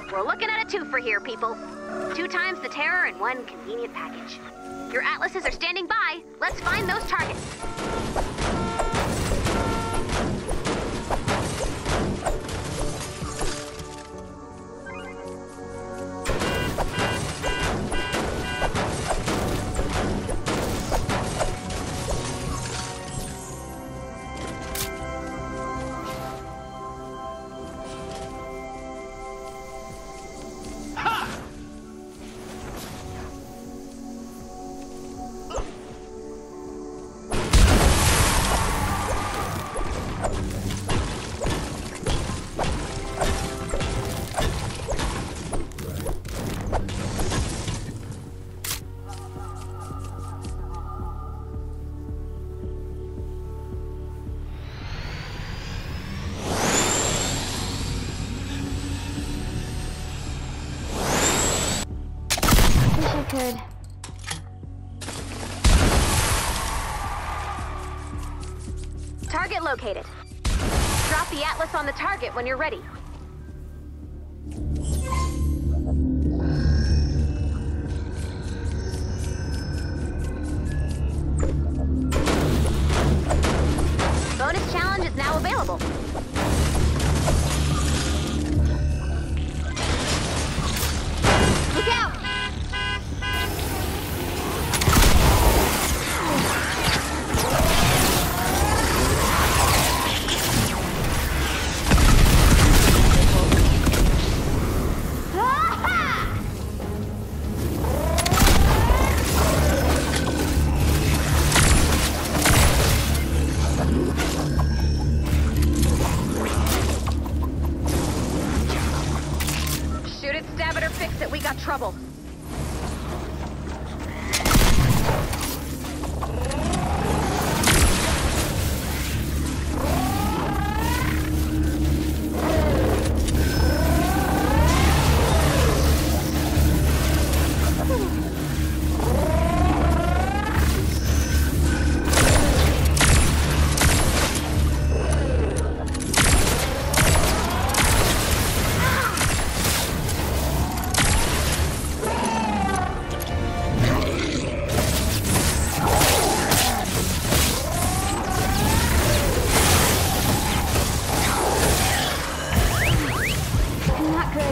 We're looking at a twofer here, people. 2 times the terror in one convenient package. Your atlases are standing by. Let's find those targets. Good. Target located. Drop the atlas on the target when you're ready. Bonus challenge is now available. Look out! Shoot it, stab it, or fix it. We got trouble. Not good.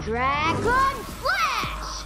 Dragon Flash!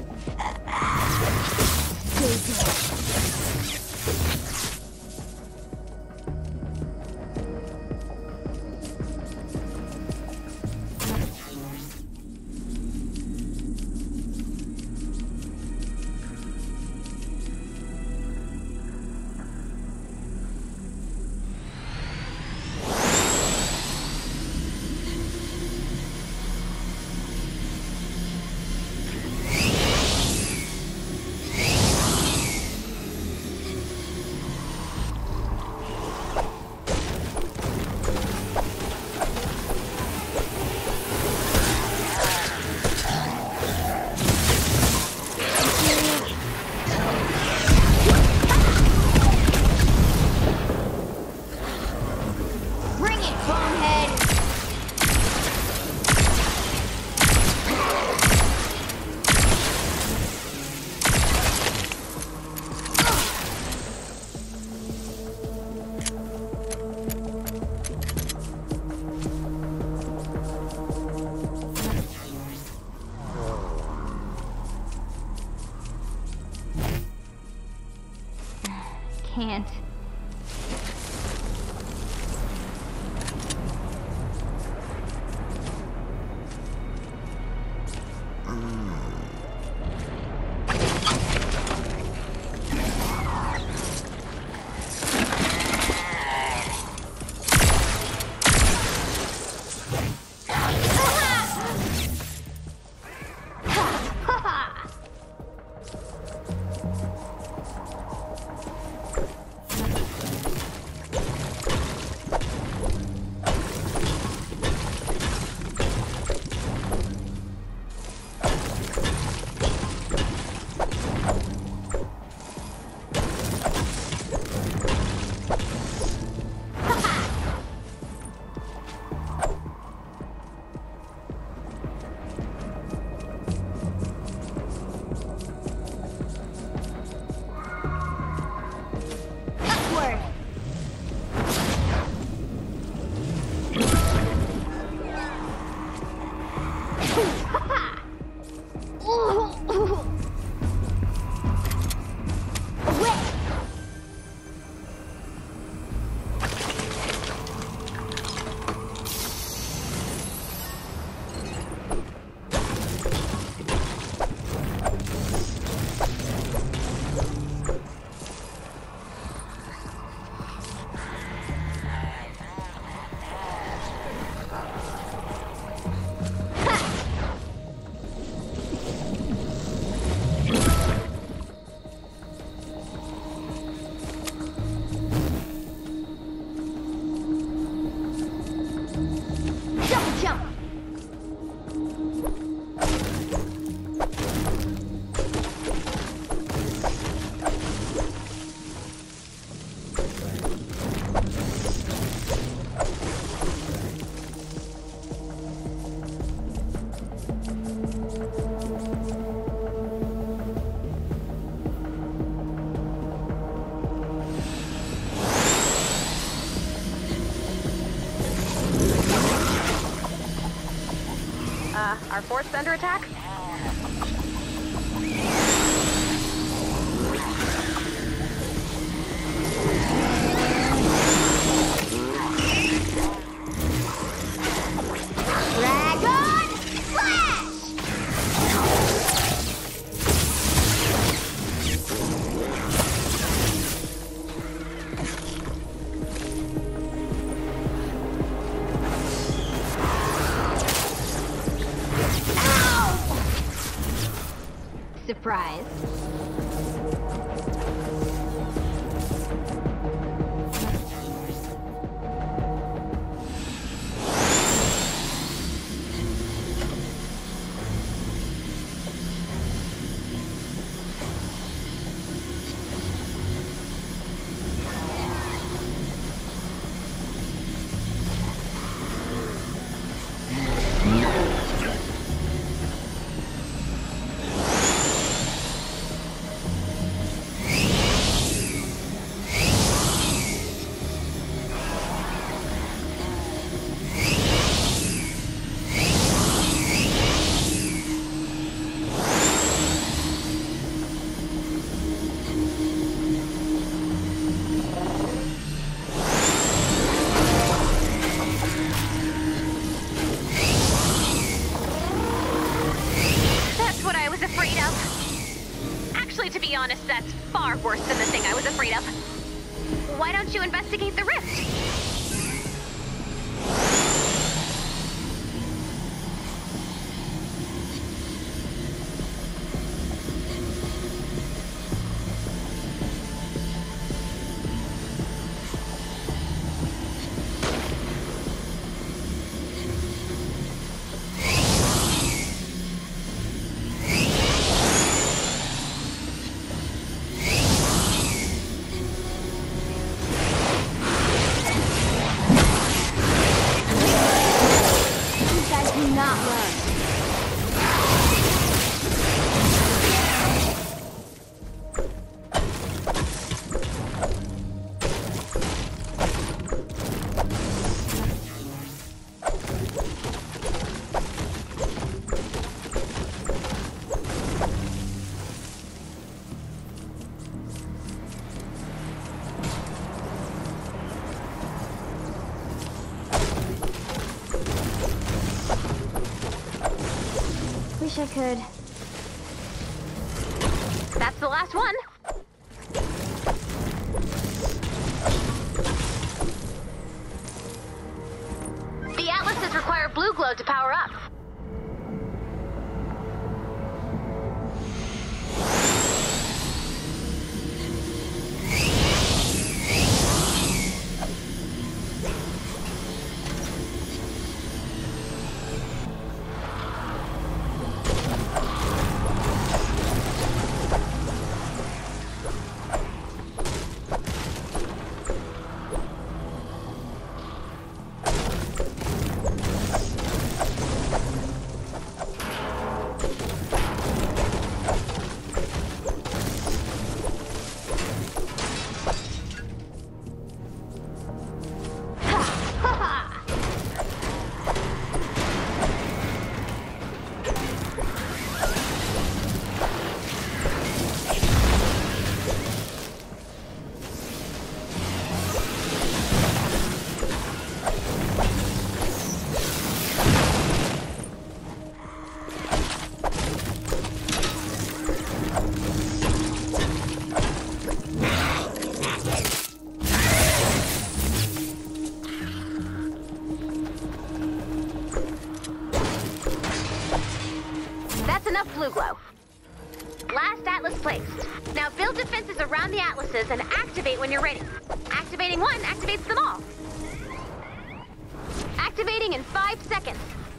Can't. Our force under attack? Dragon Flash! Surprise. furnace that's far worse than the thing I was afraid of. Why don't you investigate the rift? Wish I could. That's the last one. The atlases require blue glow to power up. Enough blue glow. Last atlas placed. Now build defenses around the atlases and activate when you're ready. Activating one activates them all. Activating in 5 seconds.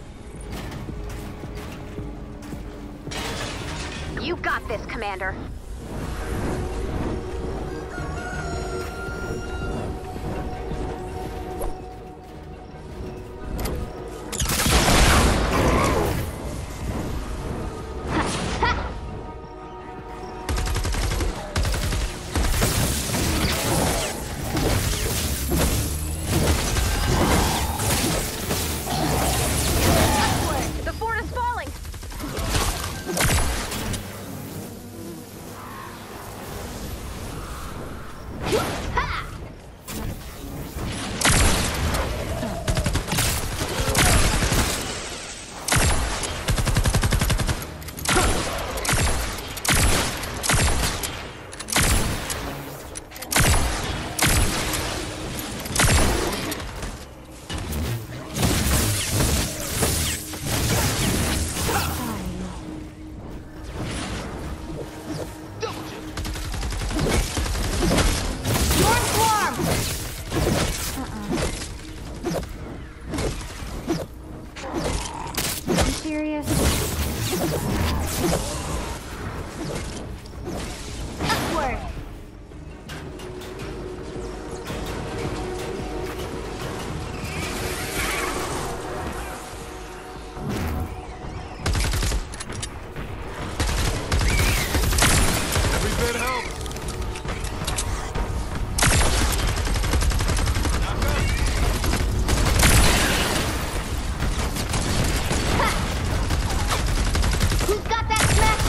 You got this, Commander. Who's got that smash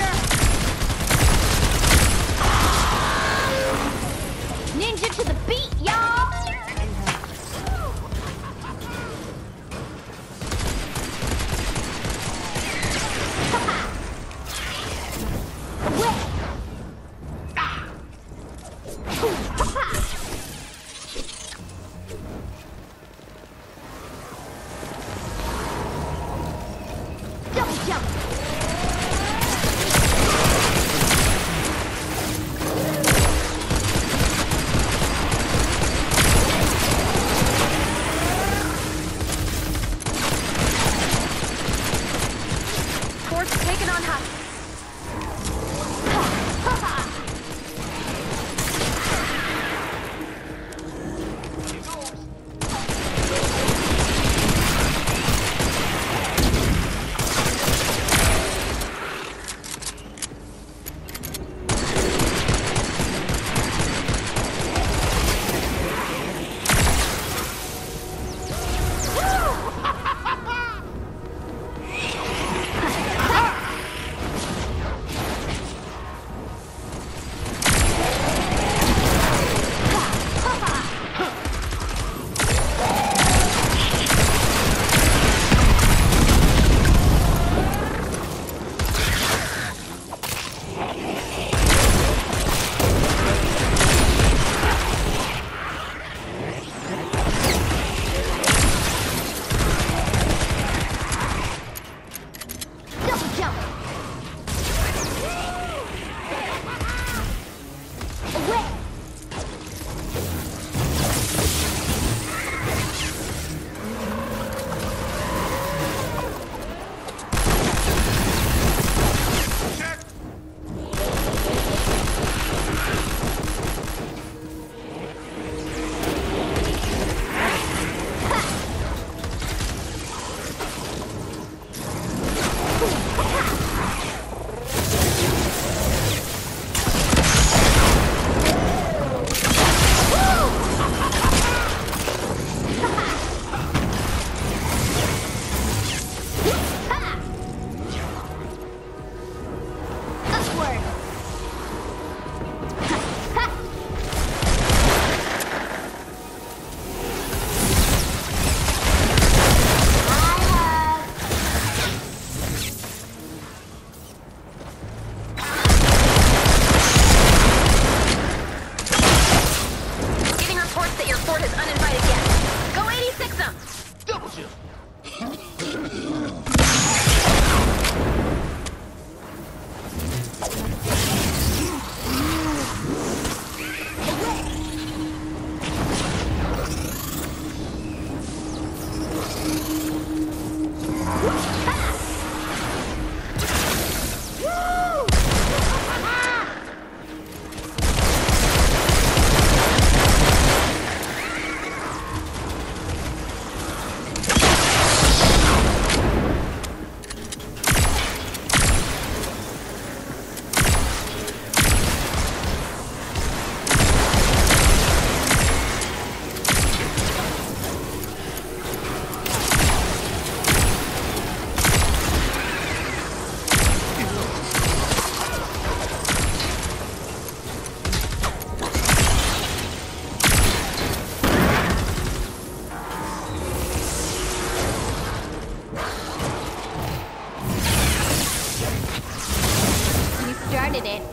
Started it.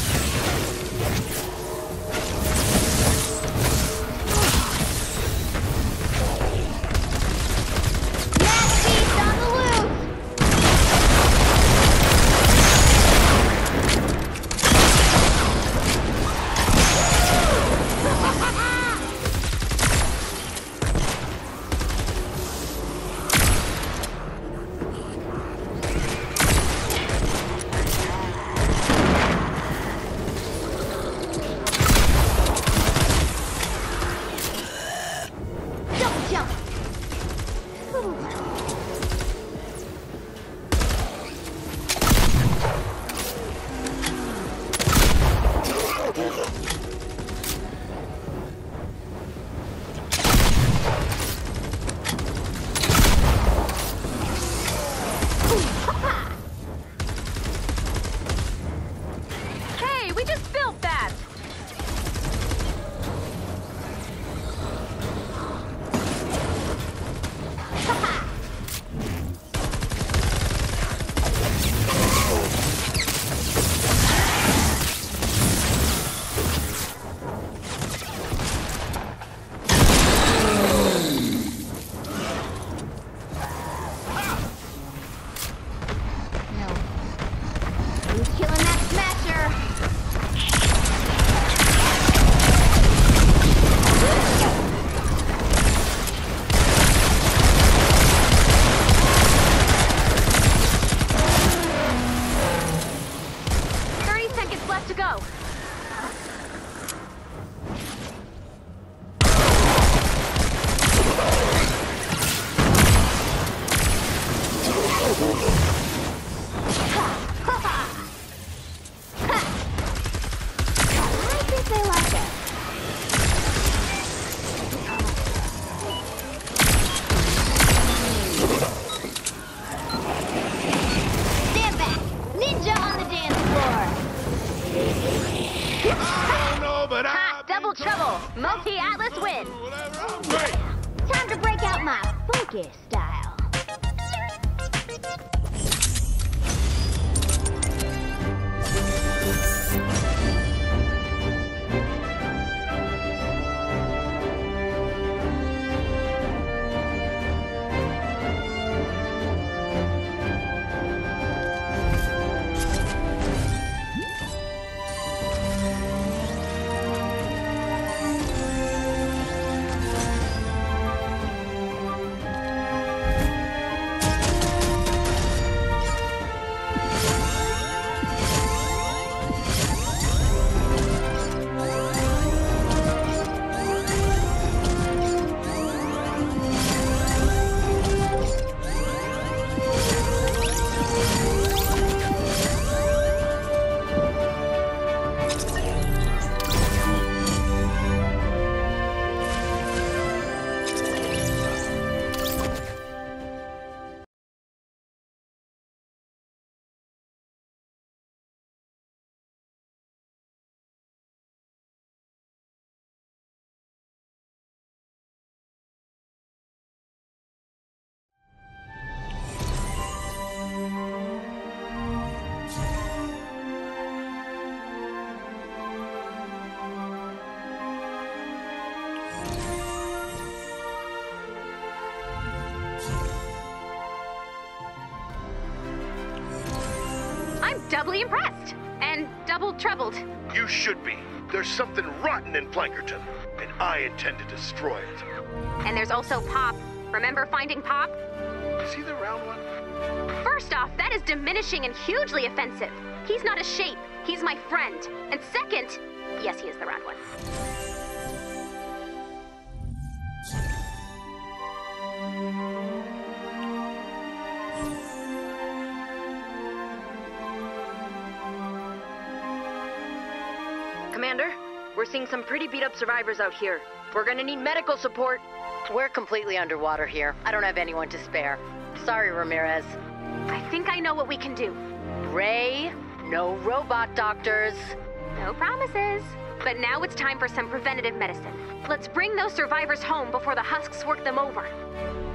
Beast on the loose! Jump! Hey, we just built that! No. Who's killing that smasher? Seconds left to go. I think they like it. Stand back! Ninja on the dance floor! I don't know, but Ha! Double trouble! Multi-Atlas win! Great. Time to break out my funky style. I'm doubly impressed. And double troubled. You should be. There's something rotten in Plankerton, and I intend to destroy it. And there's also Pop, Remember finding Pop? Is he the round one? First off, that is diminishing and hugely offensive. He's not a shape. He's my friend. And second, yes, he is the round one. Commander, we're seeing some pretty beat-up survivors out here. We're gonna need medical support. We're completely underwater here. I don't have anyone to spare. Sorry, Ramirez. I think I know what we can do. Ray, no robot doctors. No promises. But now it's time for some preventative medicine. Let's bring those survivors home before the husks work them over.